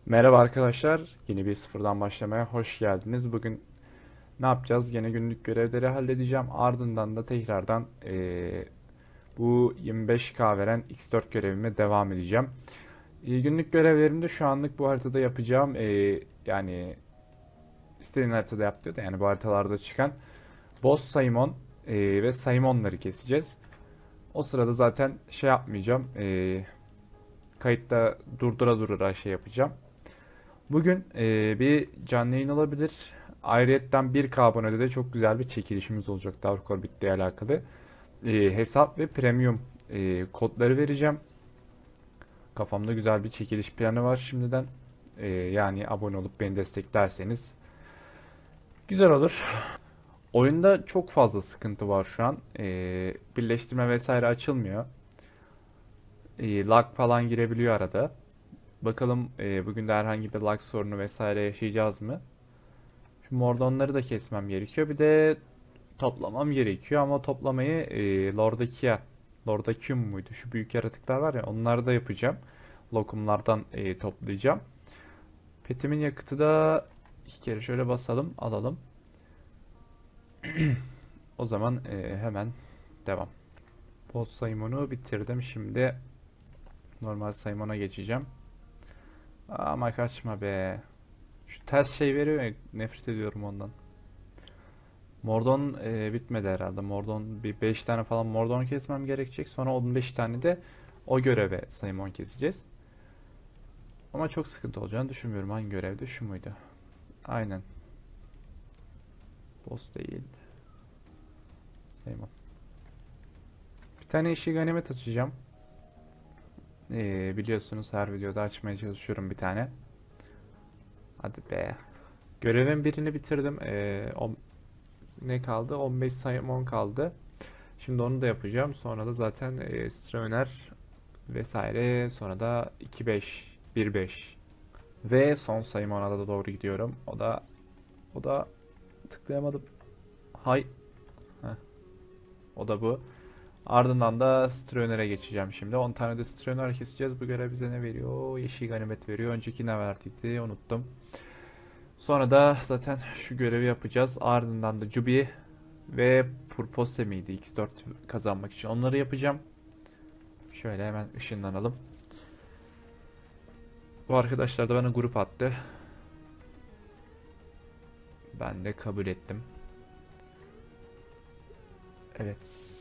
Merhaba arkadaşlar, yeni bir sıfırdan başlamaya hoş geldiniz. Bugün ne yapacağız? Yine günlük görevleri halledeceğim. Ardından da tekrardan bu 25K veren X4 görevime devam edeceğim. Günlük görevlerimde şu anlık bu haritada yapacağım. Yani istediğin haritada yap diyor da yani bu haritalarda çıkan Boss Simon ve Simon'ları keseceğiz. O sırada zaten şey yapmayacağım. Kayıtta durdura durdura şey yapacağım. Bugün bir canlı yayın olabilir. Ayrıyetten 1K abonede de çok güzel bir çekilişimiz olacak Dark Orbit ile alakalı. Hesap ve premium kodları vereceğim. Kafamda güzel bir çekiliş planı var şimdiden. Yani abone olup beni desteklerseniz güzel olur. Oyunda çok fazla sıkıntı var şu an. Birleştirme vesaire açılmıyor. Lag falan girebiliyor arada. Bakalım bugün de herhangi bir lag sorunu vesaire yaşayacağız mı? Şu mordonları da kesmem gerekiyor. Bir de toplamam gerekiyor ama toplamayı Lordakium muydu? Şu büyük yaratıklar var ya onları da yapacağım. Lokumlardan toplayacağım. Petimin yakıtı da iki kere şöyle basalım alalım. O zaman hemen devam. Boss sayımını bitirdim. Şimdi normal sayımına geçeceğim. Ama kaçma be. Şu ters şey veriyor ya, nefret ediyorum ondan. Mordon bitmedi herhalde. Mordon bir 5 tane falan Mordon kesmem gerekecek. Sonra 15 tane de o göreve Simon keseceğiz. Ama çok sıkıntı olacağını düşünmüyorum. Hangi görevde? Şu muydu? Aynen. Boss değil. Simon. Bir tane işi ganimet açacağım. Biliyorsunuz her videoda açmaya çalışıyorum bir tane. Hadi be. Görevin birini bitirdim. Ne kaldı? 15 Simon kaldı. Şimdi onu da yapacağım. Sonra da zaten Stravener vesaire. Sonra da 2-5, 1-5 ve son sayım ona da doğru gidiyorum. O da tıklayamadım. Hay. Heh, o da bu. Ardından da Stravener'e geçeceğim şimdi. 10 tane de Stravener keseceğiz. Bu görev bize ne veriyor? Yeşil ganimet veriyor. Önceki ne verdiydi? Unuttum. Sonra da zaten şu görevi yapacağız. Ardından da Jubi ve Purpose miydi? X4 kazanmak için. Onları yapacağım. Şöyle hemen ışınlanalım. Bu arkadaşlar da bana grup attı. Ben de kabul ettim. Evet.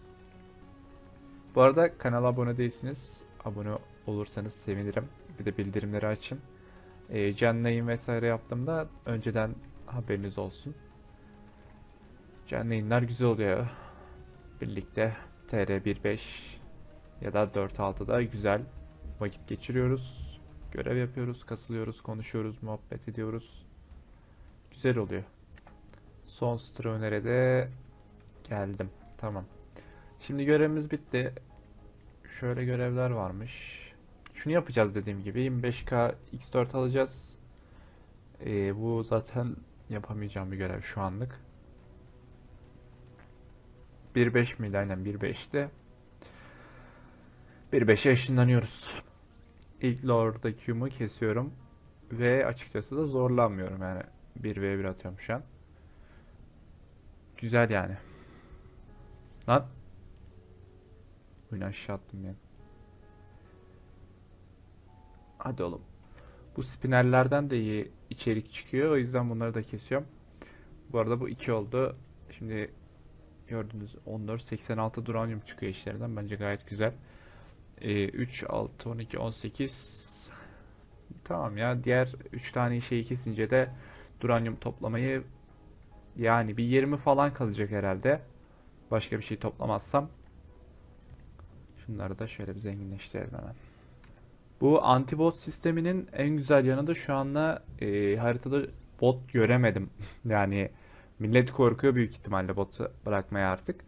Bu arada kanala abone değilsiniz. Abone olursanız sevinirim. Bir de bildirimleri açın. Canlı yayın vesaire yaptığımda önceden haberiniz olsun. Canlı yayınlar güzel oluyor. Birlikte TR15 ya da 4.6'da güzel vakit geçiriyoruz. Görev yapıyoruz, kasılıyoruz, konuşuyoruz, muhabbet ediyoruz. Güzel oluyor. Son Stravener'e de geldim. Tamam. Şimdi görevimiz bitti. Şöyle görevler varmış. Şunu yapacağız dediğim gibi. 25K X4 alacağız. Bu zaten yapamayacağım bir görev şu anlık. 1.5 miydi? Aynen 1.5'ti. 1.5'e ışınlanıyoruz. İlk Lord'da Q'mu kesiyorum. Ve açıkçası da zorlanmıyorum yani. 1v1 atıyorum şu an. Güzel yani. Lan. Oyunu aşağı attım yani. Hadi oğlum. Bu spinnerlerden de iyi içerik çıkıyor. O yüzden bunları da kesiyorum. Bu arada bu 2 oldu. Şimdi gördüğünüz 14, 86 duranyum çıkıyor işlerinden. Bence gayet güzel. 3, 6, 12, 18. Tamam ya. Diğer 3 tane şeyi kesince de duranyum toplamayı yani bir 20 falan kalacak herhalde. Başka bir şey toplamazsam. Şunları da şöyle bir zenginleştirelim hemen. Bu anti-bot sisteminin en güzel yanı da şu anda haritada bot göremedim. Yani millet korkuyor büyük ihtimalle botu bırakmaya artık.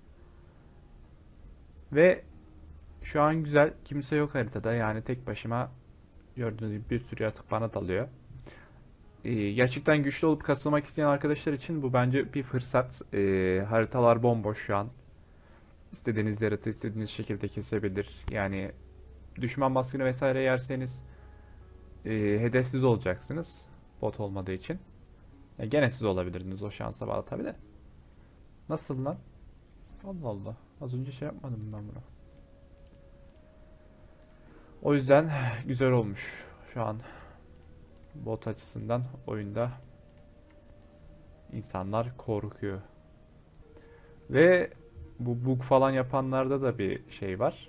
Ve şu an güzel. Kimse yok haritada. Yani tek başıma gördüğünüz gibi bir sürü yatıp bana dalıyor. Gerçekten güçlü olup kasılmak isteyen arkadaşlar için bu bence bir fırsat. Haritalar bomboş şu an. İstediğiniz yaratığı istediğiniz şekilde kesebilir. Yani düşman baskını vesaire yerseniz hedefsiz olacaksınız. Bot olmadığı için. Gene siz olabilirdiniz, o şansa bağlı tabi de. Nasıl lan? Allah Allah. Az önce şey yapmadım ben bunu. O yüzden güzel olmuş. Şu an bot açısından oyunda insanlar korkuyor. Ve bu bug falan yapanlarda da bir şey var.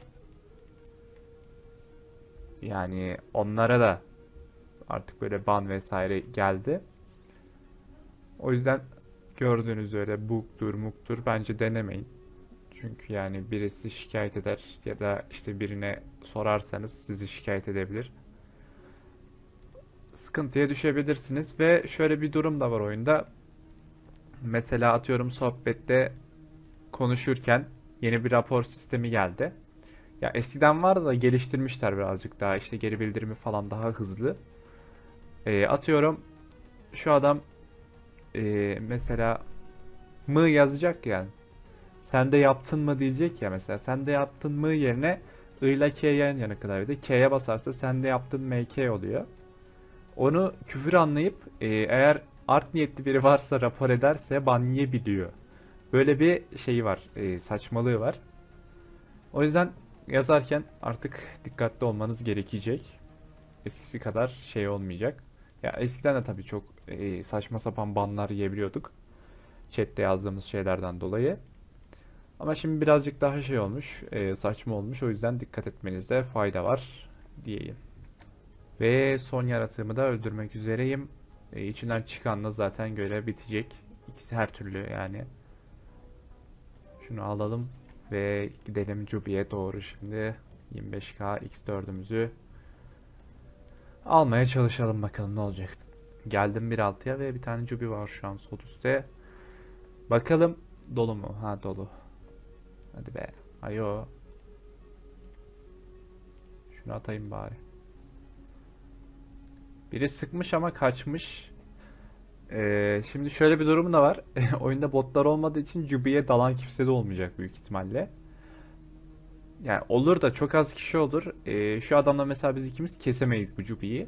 Yani onlara da artık böyle ban vesaire geldi. O yüzden gördüğünüz öyle bug'dur muktur bence denemeyin. Çünkü yani birisi şikayet eder ya da işte birine sorarsanız sizi şikayet edebilir. Sıkıntıya düşebilirsiniz ve şöyle bir durum da var oyunda. Mesela atıyorum sohbette konuşurken yeni bir rapor sistemi geldi. Ya eskiden vardı da geliştirmişler birazcık daha, işte geri bildirimi falan daha hızlı. Atıyorum şu adam mesela mı yazacak yani. Sen de yaptın mı diyecek ya mesela. Sen de yaptın mı yerine I ile K yan yana klavyede. K'ye basarsa sen de yaptın MK oluyor. Onu küfür anlayıp eğer art niyetli biri varsa rapor ederse ban yiyebiliyor. Böyle bir şeyi var. Saçmalığı var. O yüzden yazarken artık dikkatli olmanız gerekecek. Eskisi kadar şey olmayacak. Ya eskiden de tabii çok saçma sapan banlar yiyebiliyorduk. Chat'te yazdığımız şeylerden dolayı. Ama şimdi birazcık daha şey olmuş, saçma olmuş. O yüzden dikkat etmenizde fayda var diyeyim. Ve son yaratığımı da öldürmek üzereyim. İçinden çıkanla zaten görev bitecek. İkisi her türlü yani. Şunu alalım ve gidelim Jubi'ye doğru şimdi. 25k X4'ümüzü almaya çalışalım, bakalım ne olacak. Geldim 1.6'ya ve bir tane Jubi var şu an sol üstte. Bakalım dolu mu? Ha, dolu. Hadi be. Ayo. Şunu atayım bari. Biri sıkmış ama kaçmış. Şimdi şöyle bir durum da var. Oyunda botlar olmadığı için Jubi'ye dalan kimse de olmayacak büyük ihtimalle. Yani olur da çok az kişi olur. Şu adamla mesela biz ikimiz kesemeyiz bu Jubi'yi.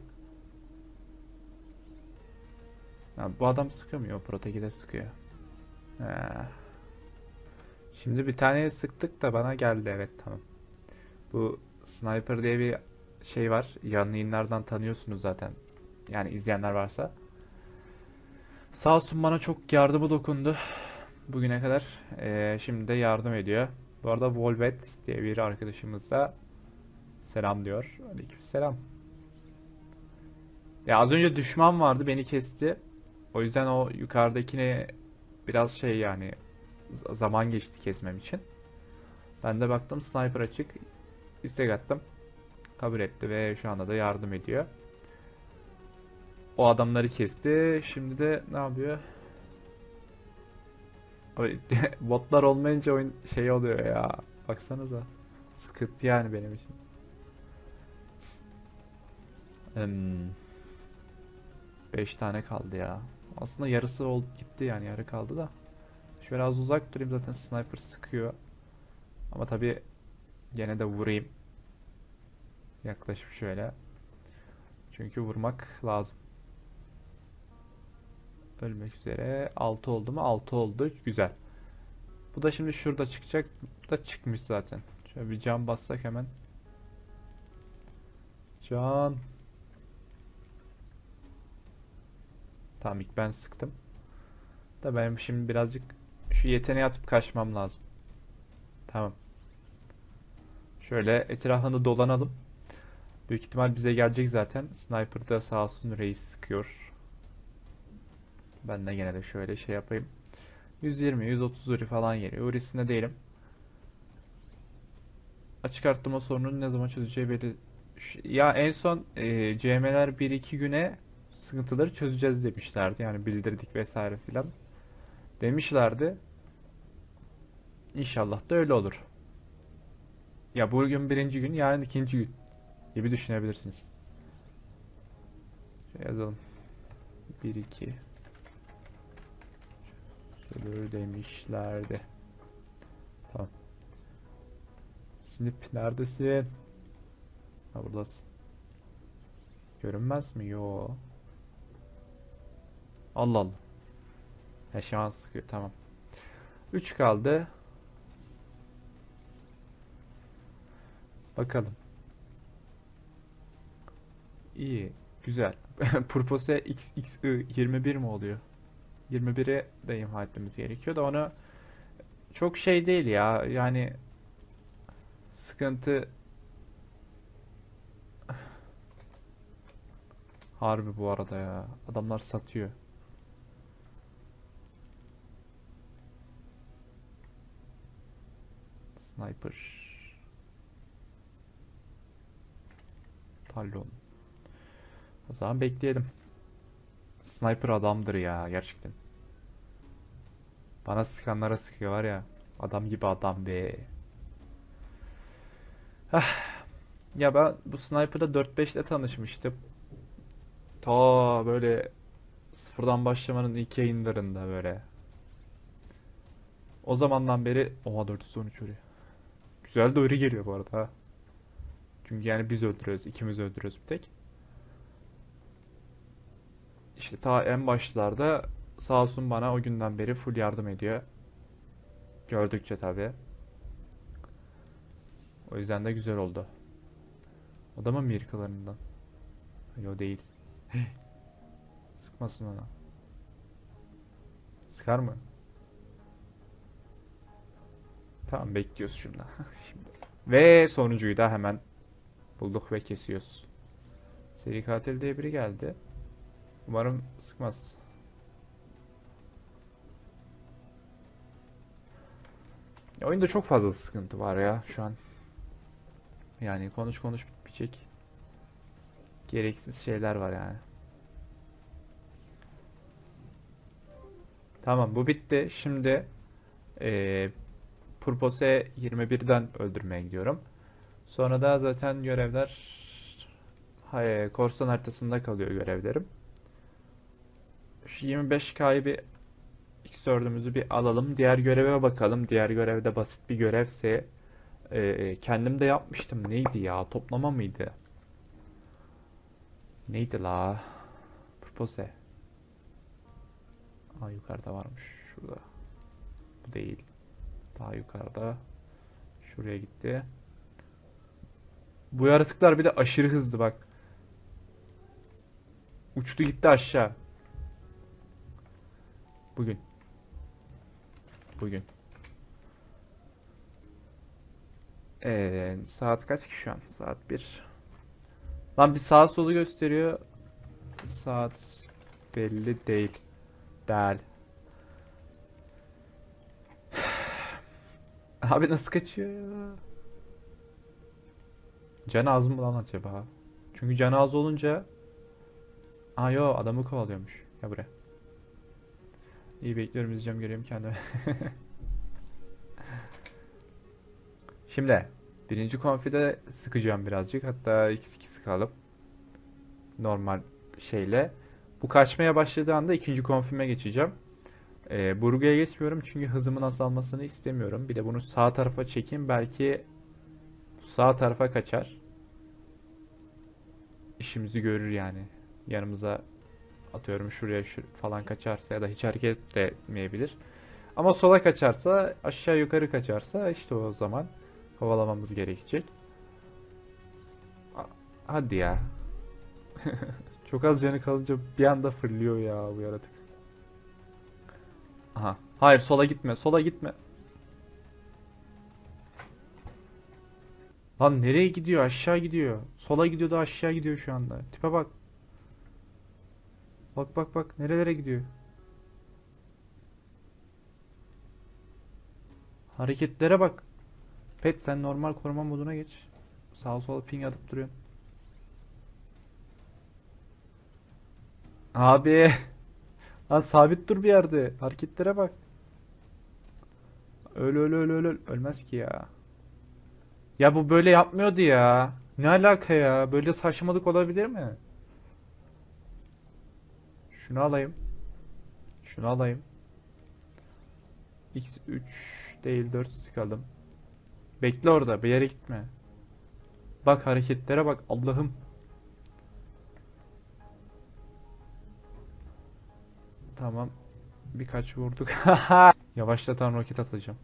Bu adam sıkamıyor. Protegi de sıkıyor. Ha. Şimdi bir tane sıktık da bana geldi. Evet, tamam. Bu Sniper diye bir şey var. Yanlı yayınlardan tanıyorsunuz zaten. Yani izleyenler varsa. Sağ olsun bana çok yardımı dokundu bugüne kadar. Şimdi de yardım ediyor. Bu arada Volvet diye bir arkadaşımız da selam diyor. Aleykümselam. Ya az önce düşman vardı, beni kesti. O yüzden o yukarıdakine biraz şey yani zaman geçti kesmem için. Ben de baktım sniper açık. İstek attım. Kabul etti ve şu anda da yardım ediyor. O adamları kesti. Şimdi de ne yapıyor? Abi, botlar olmayınca oyun şey oluyor ya. Baksanıza. Sıkıntı yani benim için. Hmm, 5 tane kaldı ya. Aslında yarısı oldu gitti, yani yarı kaldı da. Şöyle az uzak durayım, zaten sniper sıkıyor. Ama tabii gene de vurayım. Yaklaşıp şöyle. Çünkü vurmak lazım. Ölmek üzere. 6 oldu mu? 6 oldu. Güzel. Bu da şimdi şurada çıkacak. Bu da çıkmış zaten. Şöyle bir can bassak hemen. Can. Tamam, ilk ben sıktım. Da benim şimdi birazcık şu yeteneği atıp kaçmam lazım. Tamam. Şöyle etrafını dolanalım. Büyük ihtimal bize gelecek zaten. Sniper'da sağ olsun reis sıkıyor. Ben de gene de şöyle şey yapayım. 120, 130 uri falan geliyor. Urisinde değilim. Açık arttırma sorununu ne zaman çözeceği belli. Ya en son CM'ler 1-2 güne sıkıntıları çözeceğiz demişlerdi. Yani bildirdik vesaire filan demişlerdi. İnşallah da öyle olur. Ya bugün birinci gün, yarın ikinci gün gibi düşünebilirsiniz. Şöyle yazalım. 1-2 şöyle demişlerdi. Tamam. Snip neredesin? Ha, buradasın. Görünmez mi? Yo. Allah Allah. Ya şu an sıkıyor. Tamam. 3 kaldı. Bakalım. İyi. Güzel. Purpose XXI 21 mi oluyor? 21'e de imha etmemiz gerekiyor da onu çok şey değil ya. Yani sıkıntı harbi bu arada ya. Adamlar satıyor. Sniper. Talon. O zaman bekleyelim. Sniper adamdır ya gerçekten. Bana sıkanlara sıkıyor var ya. Adam gibi adam be. Ya ben bu sniper'da 4-5 ile tanışmıştım. Ta böyle sıfırdan başlamanın ilk yayınlarında böyle. O zamandan beri oha 413 oraya. Güzel de öyle geliyor bu arada ha. Çünkü yani biz öldürüyoruz, ikimiz öldürüyoruz bir tek. İşte ta en başlarda sağ olsun bana o günden beri full yardım ediyor. Gördükçe tabii. O yüzden de güzel oldu. O da mı Mirkalarından? Yo değil. Sıkmasın ona. Sıkar mı? Tamam bekliyoruz şunda. Şimdi. Ve sonuncuyu da hemen bulduk ve kesiyoruz. Seri katil diye biri geldi. Umarım sıkmaz. Ya oyunda çok fazla sıkıntı var ya şu an. Yani konuş konuş bitmeyecek. Gereksiz şeyler var yani. Tamam bu bitti. Şimdi Purpose 21'den öldürmeye gidiyorum. Sonra da zaten görevler korsan haritasında kalıyor görevlerim. Şu 25K'yı bir X4'ümüzü bir alalım. Diğer göreve bakalım. Diğer görevde basit bir görevse kendim de yapmıştım. Neydi ya? Toplama mıydı? Neydi la? Purpose. Aa yukarıda varmış. Şurada. Bu değil. Daha yukarıda. Şuraya gitti. Bu yaratıklar bir de aşırı hızlı bak. Uçtu gitti aşağı. Bugün. Bugün. Saat kaç ki şu an? Saat 1. Lan bir saat solu gösteriyor. Saat belli değil. Değil. Abi nasıl kaçıyor ya? Canı az mı lan acaba? Çünkü canı az olunca... Aa yo adamı kovalıyormuş. Ya buraya. İyi bekliyorum izleyeceğim göreyim kendimi. Şimdi birinci konfide sıkacağım birazcık. Hatta x2 sıkalım. Normal şeyle. Bu kaçmaya başladığı anda ikinci konfime geçeceğim. Burgu'ya geçmiyorum çünkü hızımın azalmasını istemiyorum. Bir de bunu sağ tarafa çekeyim. Belki sağ tarafa kaçar. İşimizi görür yani. Yanımıza atıyorum şuraya falan kaçarsa ya da hiç hareket de etmeyebilir. Ama sola kaçarsa aşağı yukarı kaçarsa işte o zaman kovalamamız gerekecek. Hadi ya. Çok az canı kalınca bir anda fırlıyor ya bu yaratık. Aha. Hayır sola gitme. Sola gitme. Lan nereye gidiyor? Aşağı gidiyor. Sola gidiyor da aşağı gidiyor şu anda. Tipe bak. Bak bak bak. Nerelere gidiyor? Hareketlere bak. Pet sen normal koruma moduna geç. Sağa sola ping atıp duruyorsun. Abi. Lan sabit dur bir yerde. Hareketlere bak. Öl öl öl öl öl. Ölmez ki ya. Ya bu böyle yapmıyordu ya. Ne alaka ya? Böyle saçmalık olabilir mi? Şunu alayım. Şunu alayım. X3 değil 4 sıkalım. Bekle orada bir yere gitme. Bak hareketlere bak Allah'ım. Tamam. Birkaç vurduk. Yavaşlatan roket atacağım.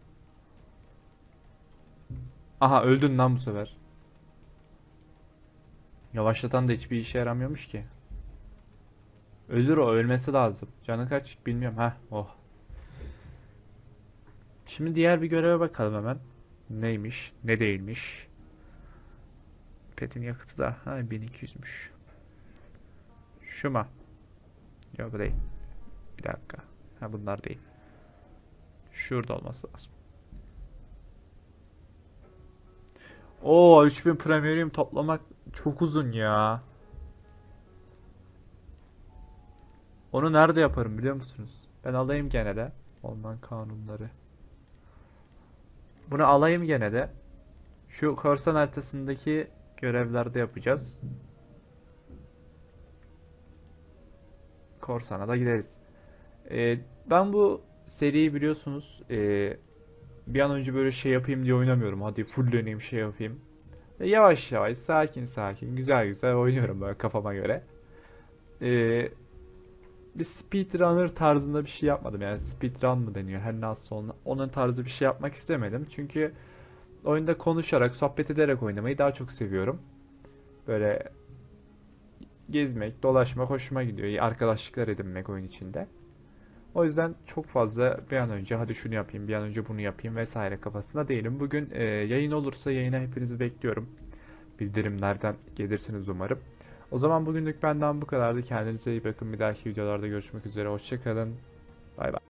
Aha öldün lan bu sefer. Yavaşlatan da hiçbir işe yaramıyormuş ki. Ölür o, ölmesi lazım. Canı kaç bilmiyorum. Ha, oh. Şimdi diğer bir göreve bakalım hemen. Neymiş, ne değilmiş. Pet'in yakıtı da 1200'müş. Şu mu? Yok bu değil. Bir dakika. Ha bunlar değil. Şurada olması lazım. Oo 3000 premium toplamak çok uzun ya. Onu nerede yaparım biliyor musunuz? Ben alayım gene de. Orman kanunları. Bunu alayım gene de. Şu korsan haritasındaki görevlerde yapacağız. Korsan'a da gideriz. Ben bu seriyi biliyorsunuz bir an önce böyle şey yapayım diye oynamıyorum. Hadi fullleneyim şey yapayım. Yavaş yavaş sakin sakin güzel güzel oynuyorum böyle kafama göre. Ee, Bir speedrunner tarzında bir şey yapmadım. Yani speedrun mı deniyor her nasıl onun tarzı bir şey yapmak istemedim. Çünkü oyunda konuşarak sohbet ederek oynamayı daha çok seviyorum. Böyle gezmek, dolaşmak hoşuma gidiyor. Arkadaşlıklar edinmek oyun içinde. O yüzden çok fazla bir an önce hadi şunu yapayım, bir an önce bunu yapayım vesaire kafasında değilim. Bugün yayın olursa yayına hepinizi bekliyorum. Bildirimlerden gelirsiniz umarım. O zaman bugünlük benden bu kadardı. Kendinize iyi bakın. Bir dahaki videolarda görüşmek üzere. Hoşça kalın. Bay bay.